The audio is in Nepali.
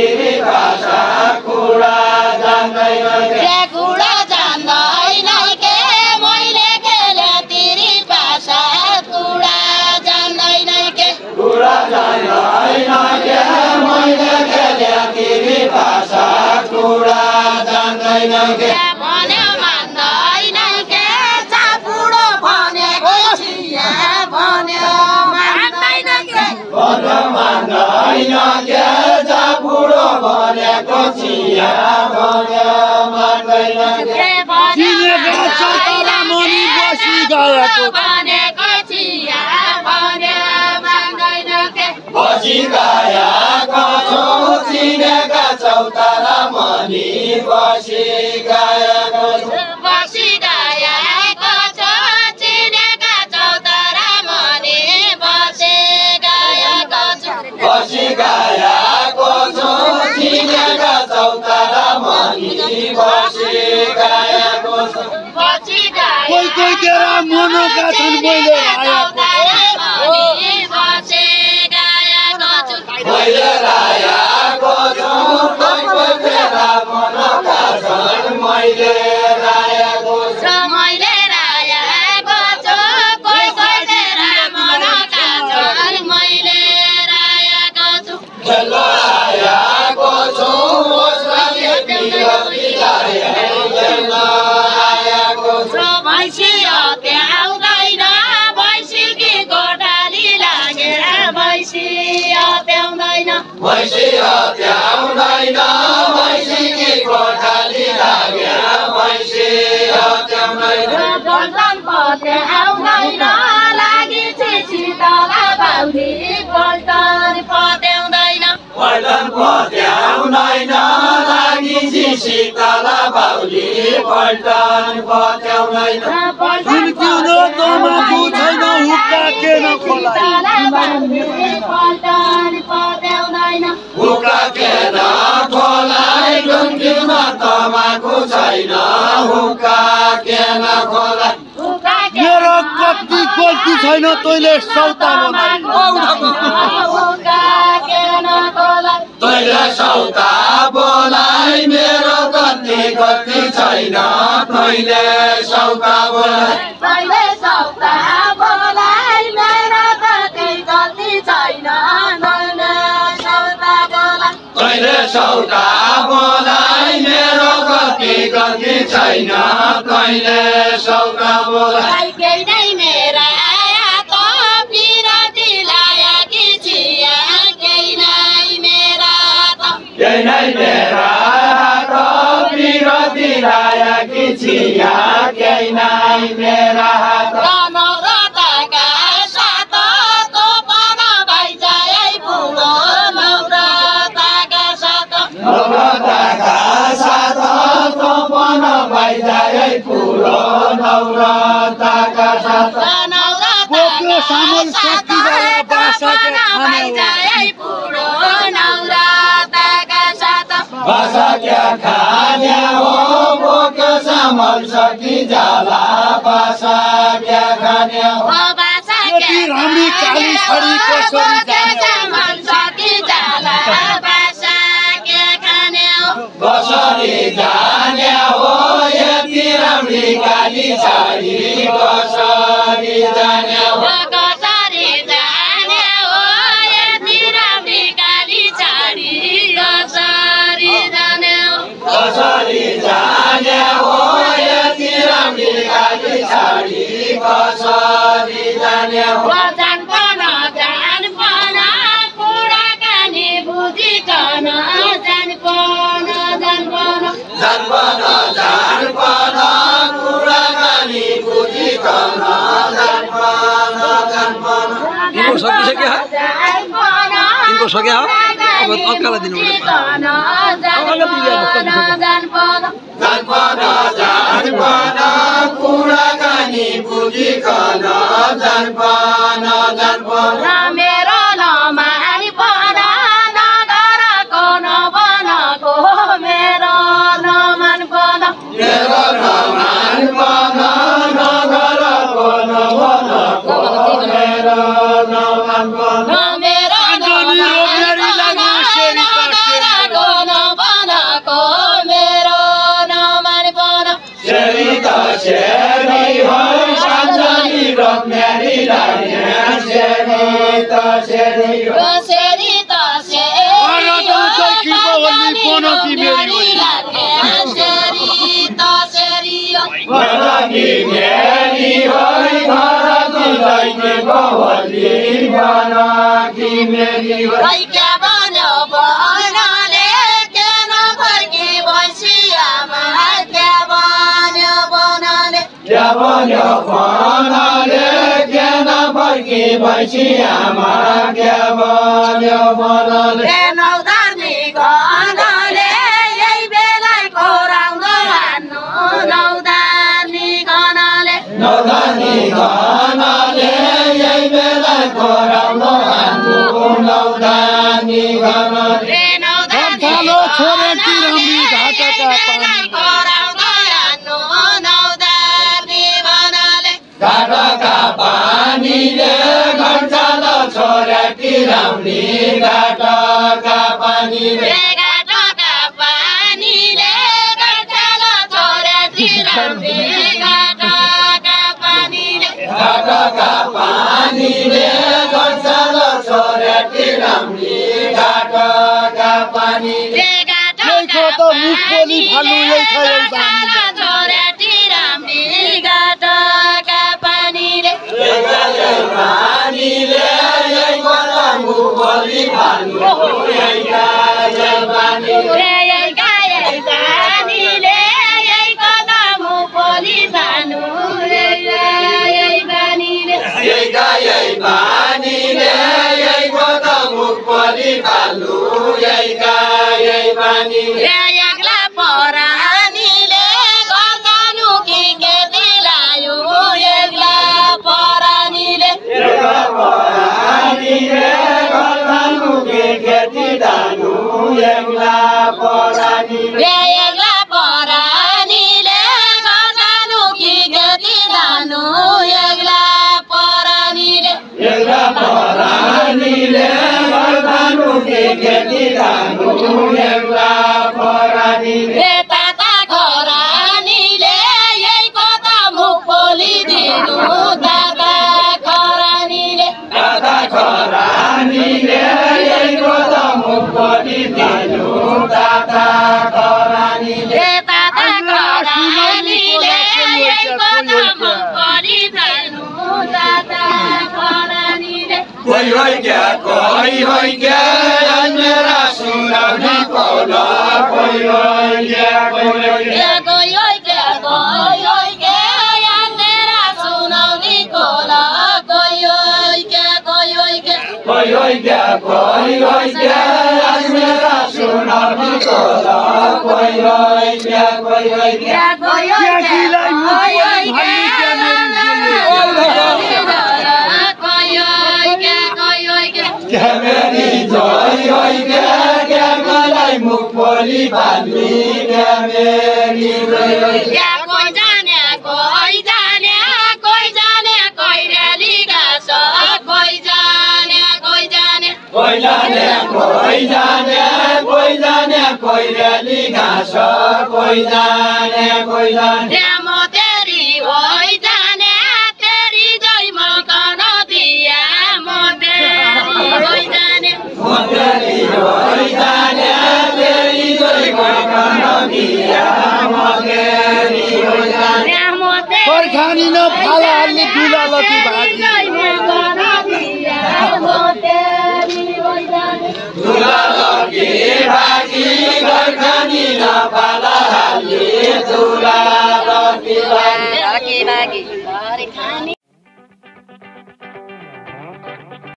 तिरी भाषा कुरा जान्दैन के कुरा जान्दैन के मैले खेले तिरी भाषा कुरा जान्दैन के कुरा जान्दैन के मैले खेले तिरी भाषा कुरा जान्दैन के भन्यो मान्दैन के चापुडो भनेको छिया भन्यो मान्दैन के भन्यो मान्दैन के चापुडो भनेको छिया भन्यो मान्दैन के चिनेका चौतारा मनी बसी गएको भनेको छिया भन्यो मान्दैन के बसी गएको छु चिनेका चौतारा मनी बसी गएको छु बसी गएको छु चिनेका चौतारा मनी बसी गएको छु बसी गएको छु चिनेका चौतारा मनी बसी गएको छु बसी गएको कोही कोही तेरा मनका छन् मैले आएको बसी गएको छु मैले रायाको छु कोही कोही तेरा मनका छन् मैले रायाको छु मैले रायाको छु कोही कोही तेरा मनका छन् मैले रायाको छु खेल्न आएको छु उसलाई खेल्न आएको छु भैँसी हत्याउँदैन भैँसीकी गोठाली लागेर भैँसी हत्याउँदैन भैँसी हत्याउँदैन भैँसीकी गोठाली लागेर भैँसी हत्याउँदैन पल्टन पत्याउँदैन लागि शीतला बाउली पल्टन पत्याउँदैन पल्टन पत्याउँदैन लागि शीतला बाउली पल्टन पत्याउँदैन हुर्किउन तमाखु छैन हुक्का के नखोलाइ पल्टन पत्याउँदैन हुक्का के नखोलाइ हुर्किउन तमाखु छैन हुक्का के नखोलाइ मेरो कति गल्ती छैन तैले सौता बनाइ तैले सौता बोलाइ मेरो कति गल्ती छैन तैले सौता बोलाइ तैले सौता बोलाइ मेरो कति गल्ती छैन तैले सौता बोलाइ तैले सौता बोलाइ मेरो कति गल्ती छैन तैले सौता बोलाइ केही नै मेरा त पिरती लायकी छिया केही नै मेरा त केही नै मेरा त पिरती लायकी छिया केही नै मेरा त नौरताका साथ तो पन भइजाए बुढो नौरताका साथ नौरताका साथ तो पन भइजाए बुढो नौरताका साथ बोक्यो सामल सकी जाला बासाके खाने बुढो नौरताका साथ बासाके खाने हो बोक्यो सामल सकी जाला बासाके खाने हो बासाके रामी काली छडी कसरी सामल सकी जाला बासाके खाने हो कसरी जाने हो यति रामी काली छडी कसरी जाने हो कसरी जाने हो यति रामी काली छडी कसरी जाने हो कसरी जाने हो यति रामी काली छडी कसरी जाने हो जान पन कुराकानी बुझिकन जान पन कुराकानी बुझिकन जान पन इनको सकिसक्यो इनको सक्यो अब अक्कालाई दिनु कुराकानी बुझिकन जान पन मेरो नमानी पन नगरको नबनको मेरो नमान पन मेरो नमान पन नगरको नबनको मेरो नमान पन मेरो नगरको गोली बना की मेरी क्या बनो बनाले के न फर्की बसिया मा क्या बनो बनाले के न फर्की बसिया मा क्या बनो बनाले नौदानी गनाले यही बेलाई कोराउनो हान्नु नौदानी गनाले यही बेलाई कोराउनो हान्नु नौदानी गनाले भालो छोरे तिरमी घाटका पानी कोराउनो हान्नु नौदानी गनाले घाटका पानीले घरचाल छोरे तिरमी घाटका पानीले घाटका पानीले घरचाल छोरे तिरमी घाटका पानीले घरचाल छोरे तिरमी घाटका पानीले यही त मुखोली फालु यही छ यही बानी छोरे तिरमी घाटका पानीले यही कोलामु बोली भानु यही पानीले यही कोलामु बोली भानु यही पानीले यही कोलामु बोली भानु यही पानीले एक्ला परानीले गर्दानु कि के दिलायो एक्ला परानीले गर्दानु कि के दिलायो एक्ला परानीले गर्दानु कि के दिलानु एक्ला परानीले गर्दानु कि के दिलानु एक्ला परानीले ताता खरानीले यही कता मुख बोली दिनु ताता खरानीले यही कता मुख बोली दिनु ताता खरानीले यही कता मुख बोली दिनु ताता खरानीले कोई होई क्या मेरा सुनानी कोला कोई होई क्या मेरा सुनानी कोला कोई होई क्या मेरा सुनानी कोला कोई होई क्या क्या मेरी जोई होई क्या मलाई मुख बोली भाली क्या मेरी जोई होई क्या कोई जाने कोई रेली गाछ कोई जाने कोई रेली गाछ कोई जाने म तेरी होई जाने तेरी जोई म कन दिया म तेरी होई जाने तेरी जोई म कन दिया म तेरी होई जाने परखानी न फाला हाल्ने दुला लकी भागी दुला लकी भागी परखानी न फाला हाल्ने दुला लकी भागी